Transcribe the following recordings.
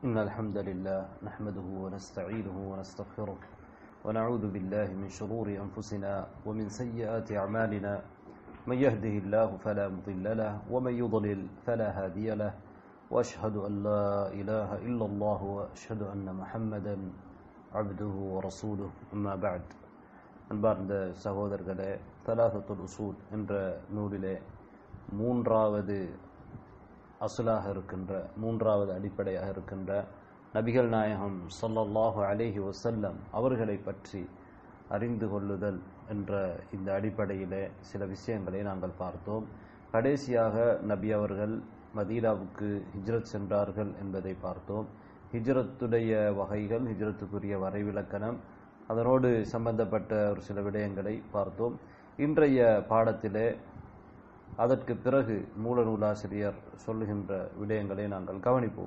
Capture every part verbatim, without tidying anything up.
إن الحمد لله نحمده ونستعينه ونستغفره ونعوذ بالله من شرور أنفسنا ومن سيئات أعمالنا من يهده الله فلا مضل له ومن يضلل فلا هادي له وأشهد أن لا إله إلا الله وأشهد أن محمدا عبده ورسوله أما بعد அன்பார்ந்த சகோதரர்களே, தலாசத்துல் உசூல் என்ற நூலிலே மூன்றாவது அசுலாக இருக்கின்ற மூன்றாவது அடிப்படையாக இருக்கின்ற நபிகள் நாயகம் ஸல்லல்லாஹு அலைஹி வஸல்லம் அவர்களை பற்றி அறிந்து கொள்ளுதல் என்ற இந்த அடிப்படையிலே சில விஷயங்களை நாங்கள் பார்த்தோம். கடைசியாக நபி அவர்கள் மதீனாவுக்கு ஹிஜ்ரத் சென்றார்கள் என்பதை பார்த்தோம். ஹிஜ்ரத்துடைய வகைகள், ஹிஜ்ரத்துக்குரிய வரைவிலக்கணம், அதனோடு சம்பந்தப்பட்ட ஒரு சில விடயங்களை பார்த்தோம். இன்றைய பாடத்திலே அதற்கு பிறகு மூல நூலாசிரியர் சொல்லுகின்ற விடயங்களை நாங்கள் கவனிப்போம்.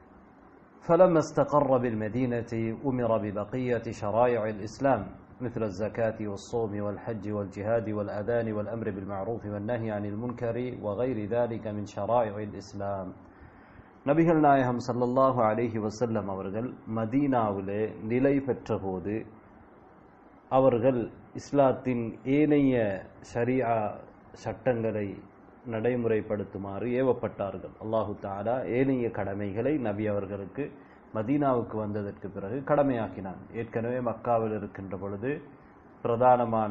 فلما استقر بالمدينة أمر ببقية شرائع الإسلام مثل الزكاة والصوم والحج والجهاد والأذان والأمر بالمعروف والنهي عن المنكر وغير ذلك من شرائع الإسلام. நபிகள் நாயகம் ஸல்லல்லாஹு அலைஹி வஸல்லம் அவர்கள் மதீனாவிலே நிலை பெற்றபோது அவர்கள் இஸ்லாத்தின் ஏனைய ஷரீஆ சட்டங்களை நடைமுறைப்படுத்துமாறு ஏவப்பட்டார்கள். அல்லாஹு தஆலா ஏனைய கடமைகளை நபி அவர்களுக்கு மதீனாவுக்கு வந்ததற்கு பிறகு கடமையாக்கினான். ஏற்கனவே மக்காவில் இருக்கின்ற பொழுது பிரதானமான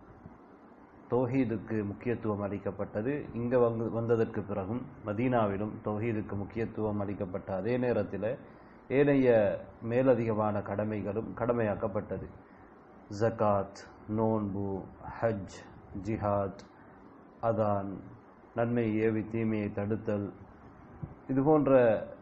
தௌஹீதுக்கு முக்கியத்துவம் அளிக்கப்பட்டது. இங்கே வந்து வந்ததற்கு பிறகும் மதீனாவிலும் தௌஹீதுக்கு முக்கியத்துவம் அளிக்கப்பட்ட அதே நேரத்தில் ஏனைய மேலதிகமான கடமைகளும் கடமையாக்கப்பட்டது. ஜகாத், நோன்பு, ஹஜ், ஜிஹாத், அதான், நன்மை ஏவி தீமையை தடுத்தல், இதுபோன்ற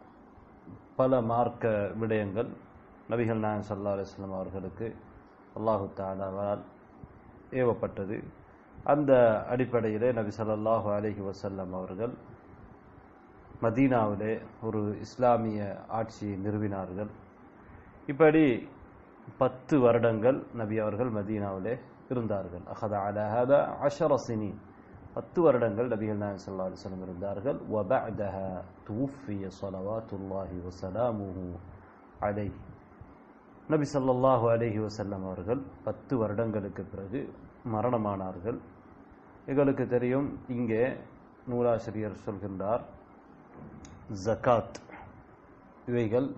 பல மார்க்க விடயங்கள் நபிகள் நாயகம் ஸல்லல்லாஹு அலைஹி வஸல்லம் அவர்களுக்கு அல்லாஹு தஆலாவால் ஏவப்பட்டது. அந்த அடிப்படையிலே நபி ஸல்லல்லாஹு அலைஹி வஸல்லம் அவர்கள் மதீனாவிலே ஒரு இஸ்லாமிய ஆட்சியை நிறுவினார்கள். இப்படி பத்து வருடங்கள் நபி அவர்கள் மதீனாவிலே இருந்தார்கள். அஹத அலா ஹதா அஷர சினீன், பத்து வருடங்கள் நபிகள் நாயகம் ஸல்லல்லாஹு அலைஹி வஸல்லம் இருந்தார்கள். வபஅதஹா துவ்ஃபிய ஸலவாத்துல்லாஹி வஸலாமுஹு அலைஹி. நபி ஸல்லல்லாஹு அலைஹி வஸல்லம் அவர்கள் பத்து வருடங்களுக்கு பிறகு மரணமானார்கள். எங்களுக்கு தெரியும், இங்கே நூலாசிரியர் சொல்கின்றார், ஜகாத் இவைகள்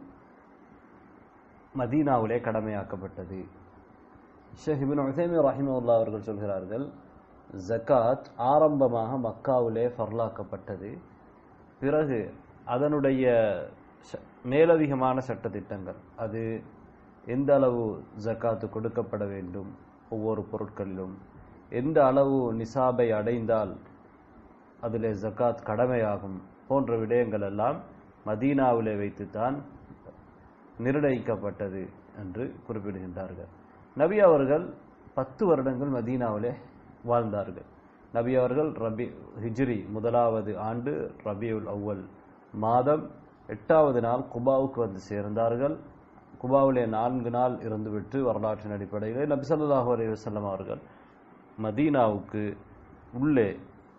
மதீனாவிலே கடமையாக்கப்பட்டது. ஷேக் இப்னு உஸைமீன் ரஹிமஹுல்லாஹ் அவர்கள் சொல்கிறார்கள், ஜகாத் ஆரம்பமாக மக்காவிலே ஃபர்லாக்கப்பட்டது. பிறகு அதனுடைய மேலதிகமான சட்டத்திட்டங்கள், அது எந்த அளவு ஜகாத்து கொடுக்கப்பட வேண்டும், ஒவ்வொரு பொருட்களிலும் எந்த அளவு நிசாபை அடைந்தால் அதிலே ஜகாத் கடமையாகும் போன்ற விடயங்கள் எல்லாம் மதீனாவிலே வைத்துத்தான் நிர்ணயிக்கப்பட்டது என்று குறிப்பிடுகின்றார்கள். நபி அவர்கள் பத்து வருடங்கள் மதீனாவிலே வாழ்ந்தார்கள். நபி அவர்கள் ரபி ஹிஜ்ரி முதலாவது ஆண்டு ரபியுல் அவ்வல் மாதம் எட்டாவது நாள் குபாவுக்கு வந்து சேர்ந்தார்கள். குபாவிலே நான்கு நாள் இருந்துவிட்டு வரலாற்றின் அடிப்படையில் நபி ஸல்லல்லாஹு அலைஹி வஸல்லம் அவர்கள் மதீனாவுக்கு உள்ளே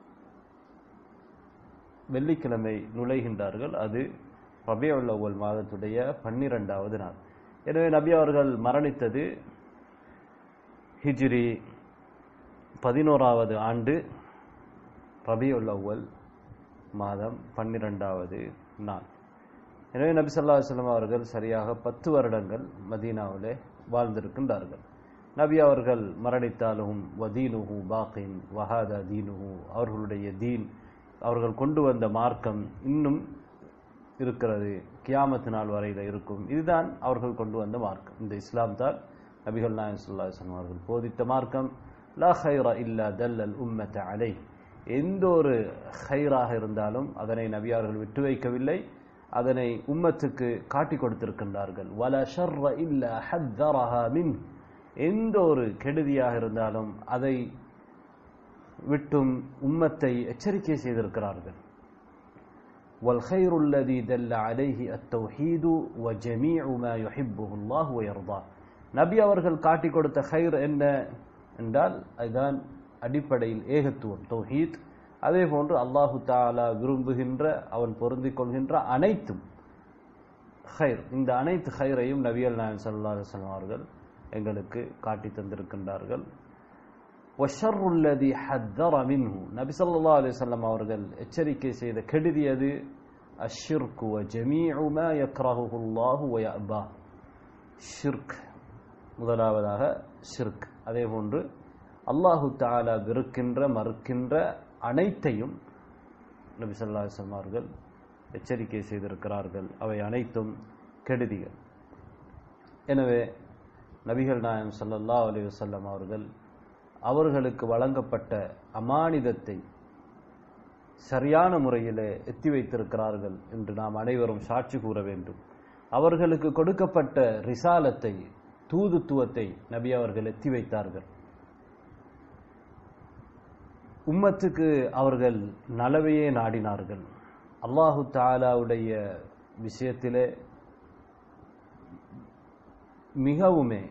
வெள்ளிக்கிழமை நுழைகின்றார்கள். அது ரபியுல் அவ்வல் மாதத்துடைய பன்னிரெண்டாவது நாள். எனவே நபி அவர்கள் மரணித்தது ஹிஜ்ரி பதினோராவது ஆண்டு ரபியுல் அவ்வல் மாதம் பன்னிரெண்டாவது நாள். எனவே நபி ஸல்லல்லாஹு அலைஹி வஸல்லம் அவர்கள் சரியாக பத்து வருடங்கள் மதீனாவிலே வாழ்ந்திருக்கின்றார்கள். நபி அவர்கள் மரணித்தாலும் வதீனுஹு பாகின் வஹாதா தீனுஹு, அவர்களுடைய தீன், அவர்கள் கொண்டு வந்த மார்க்கம் இன்னும் இருக்கிறது, கியாமத்து நாள் வரையில் இருக்கும். இதுதான் அவர்கள் கொண்டு வந்த மார்க்கம். இந்த இஸ்லாம் தான் நபிகள் நாயகம் ஸல்லல்லாஹு அலைஹி வஸல்லம் அவர்கள் போதித்த மார்க்கம். லா ஹைர இல்லா தல்லல் உம்மத அலைஹ், எந்த ஒரு ஹைராக இருந்தாலும் அதனை நபியார்கள் விட்டு வைக்கவில்லை, அதனை உம்மத்துக்கு காட்டி கொடுத்திருக்கின்றார்கள். வல ஷர்ர இல்லா ஹத்தரஹா மின், எந்த ஒரு கெடுதியாக இருந்தாலும் அதை விட்டும் உம்மத்தை எச்சரிக்கை செய்திருக்கிறார்கள். والخير الذي دل عليه التوحيد وجميع ما يحبه الله ويرضاه. நபி அவர்கள் காட்டி கொடுத்த خير என்ன என்றால் அதுதான் அடிப்படையில் ஏகத்துவம், தௌஹீத். அதே போன்று அல்லாஹு தஆலா விரும்புகின்ற, அவன் பொருந்திக் கொள்கின்ற அனைத்தும் ஹைர், இந்த அனைத்து ஹைரையும் நபிகள் நாயகம் ஸல்லல்லாஹு அலைஹி வஸல்லம் அவர்கள் எங்களுக்கு காட்டி தந்திருக்கின்றார்கள். வஷர்ருல்லதி ஹத்தர மின்ஹு, நபி ஸல்லல்லாஹு அலைஹி வஸல்லம் அவர்கள் எச்சரிக்கை செய்த கெடுதி அது அஷ்ஷிர்கு வ ஜமீஉ மா யக்ரஹுஹு அல்லாஹு வ யஅபா. ஷிர்க், முதலாவதாக ஷிர்க். அதே போன்று அல்லாஹு தஆலா வெறுக்கின்ற மறுக்கின்ற அனைத்தையும் நபி ஸல்லல்லாஹு அலைஹி வஸல்லம் அவர்கள் எச்சரிக்கை செய்திருக்கிறார்கள். அவை அனைத்தும் கெடுதிகள். எனவே நபிகள் நாயகம் ஸல்லல்லாஹு அலைஹி வஸல்லம் அவர்கள் அவர்களுக்கு வழங்கப்பட்ட அமானிதத்தை சரியான முறையிலே எத்தி வைத்திருக்கிறார்கள் என்று நாம் அனைவரும் சாட்சி கூற வேண்டும். அவர்களுக்கு கொடுக்கப்பட்ட ரிசாலத்தை, தூதுத்துவத்தை நபி அவர்கள் எத்தி வைத்தார்கள். உம்மத்துக்கு அவர்கள் நலவையே நாடினார்கள். அல்லாஹு தஆலாவுடைய விஷயத்திலே மிகவுமே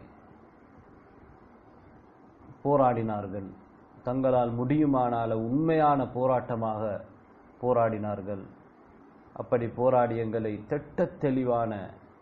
போராடினார்கள். தங்களால் முடியுமானால உண்மையான போராட்டமாக போராடினார்கள். அப்படி போராடி எங்களை திட்டத் தெளிவான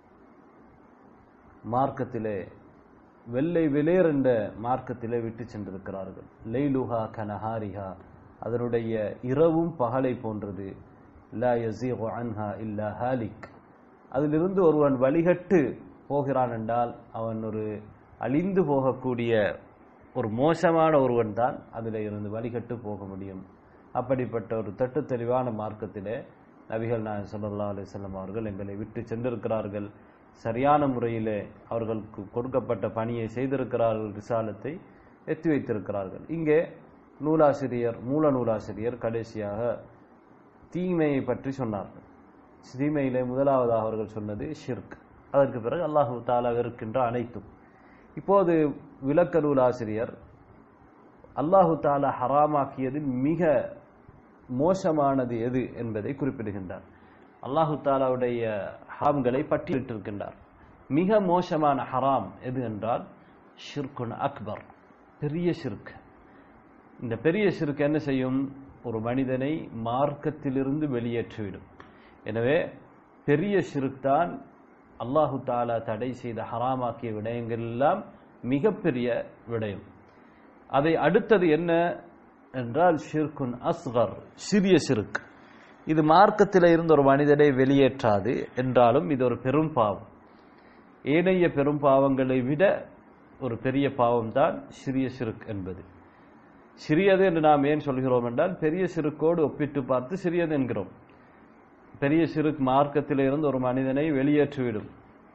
மார்க்கத்திலே, வெள்ளை வெளியேற என்ற மார்க்கத்திலே விட்டு சென்றிருக்கிறார்கள். லைலுஹா கனஹாரிஹா, அதனுடைய இரவும் பகலை போன்றது. லா யஸீகு அன்ஹா இல்லா ஹாலிக், அதிலிருந்து ஒருவன் வழிகட்டு போகிறான் என்றால் அவன் ஒரு அழிந்து போகக்கூடிய ஒரு மோசமான ஒருவன் தான் அதில் இருந்து வழிகட்டு போக முடியும். அப்படிப்பட்ட ஒரு தட்டு தெளிவான மார்க்கத்திலே நபிகள் நாயகம் ஸல்லல்லாஹு அலைஹி வஸல்லம் அவர்கள் எங்களை விட்டு சென்றிருக்கிறார்கள். சரியான முறையிலே அவர்களுக்கு கொடுக்கப்பட்ட பணியை செய்திருக்கிறார்கள். ரிசாலத்தை எத்தி வைத்திருக்கிறார்கள். இங்கே நூலாசிரியர், மூல நூலாசிரியர் கடைசியாக தீமையை பற்றி சொன்னார்கள். தீமையிலே முதலாவதாக அவர்கள் சொன்னது ஷிர்க். அதற்கு பிறகு அல்லாஹு தஆலா வெறுக்கின்ற அனைத்தும். இப்போது விளக்க நூலாசிரியர் அல்லாஹு தஆலா ஹராமாக்கியதில் மிக மோசமானது எது என்பதை குறிப்பிடுகின்றார். அல்லாஹு தஆலாவுடைய ஹராம்களை பட்டியலிட்டிருக்கின்றார். மிக மோசமான ஹராம் எது என்றால் ஷிர்குன் அக்பர், பெரிய ஷிர்க். இந்த பெரிய ஷிர்க் என்ன செய்யும்? ஒரு மனிதனை மார்க்கத்திலிருந்து வெளியேற்றிவிடும். எனவே பெரிய ஷிர்க் தான் அல்லாஹு தஆலா தடை செய்த ஹராமாக்கிய விடயங்கள் எல்லாம் மிகப்பெரிய விடயம். அதை அடுத்தது என்ன என்றால் ஷிர்குன் அஸ்கர், சிறிய ஷிர்க். இது மார்க்கத்தில் இருந்த ஒரு மனிதனை வெளியேற்றாது என்றாலும் இது ஒரு பெரும் பாவம். ஏனைய பெரும் பாவங்களை விட ஒரு பெரிய பாவம் தான் சிறிய ஷிர்க் என்பது. சிறியது என்று நாம் ஏன் சொல்கிறோம் என்றால் பெரிய ஷிர்க்கோடு ஒப்பிட்டு பார்த்து சிறியது என்கிறோம். பெரிய ஷிர்க் மார்க்கத்தில் இருந்து ஒரு மனிதனை வெளியேற்றிவிடும்.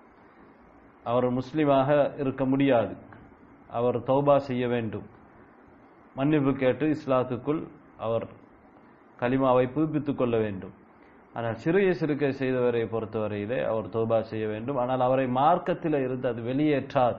அவர் முஸ்லிமாக இருக்க முடியாது. அவர் தௌபா செய்ய வேண்டும், மன்னிப்பு கேட்டு இஸ்லாத்துக்குள் அவர் கலிமாவை புதுப்பித்துக் கொள்ள வேண்டும். ஆனால் சிறிய ஷிர்க்கை செய்தவரை பொறுத்தவரையிலே அவர் தௌபா செய்ய வேண்டும். ஆனால் அவரை மார்க்கத்தில் இருந்து அது வெளியேற்றாது.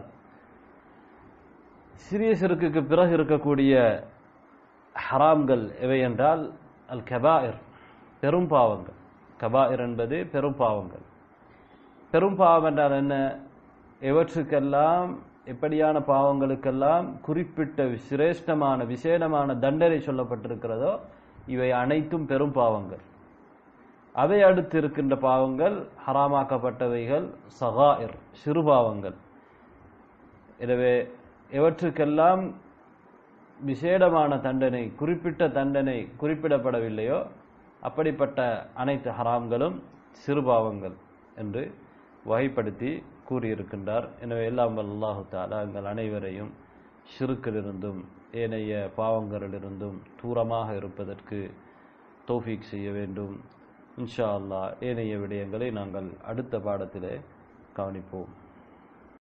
சிறிய ஷிர்க்குக்கு பிறகு இருக்கக்கூடிய ஹராம்கள் எவை என்றால் அல் கபாயிர், பெரும் பாவங்கள். கபாயிர் என்பது பெரும் பாவங்கள். பெரும் பாவம் என்றால் என்ன? எவற்றுக்கெல்லாம், எப்படியான பாவங்களுக்கெல்லாம் குறிப்பிட்ட சிரேஷ்டமான விசேடமான தண்டனை சொல்லப்பட்டிருக்கிறதோ இவை அனைத்தும் பெரும் பாவங்கள். அதை அடுத்து இருக்கின்ற பாவங்கள் ஹராமாக்கப்பட்டவைகள் சகாயிர், சிறுபாவங்கள். எனவே எவற்றுக்கெல்லாம் விசேடமான தண்டனை, குறிப்பிட்ட தண்டனை குறிப்பிடப்படவில்லையோ அப்படிப்பட்ட அனைத்து ஹராம்களும் சிறுபாவங்கள் என்று வகைப்படுத்தி கூறியிருக்கின்றார். எனவே எல்லாம் அல்லாஹு தஆலா எங்கள் அனைவரையும் ஷிர்க்கிலிருந்தும் ஏனைய பாவங்களிலிருந்தும் தூரமாக இருப்பதற்கு தௌஃபீக் செய்ய வேண்டும். இன்ஷா அல்லாஹ் ஏனைய விடயங்களை நாங்கள் அடுத்த பாடத்திலே கவனிப்போம்.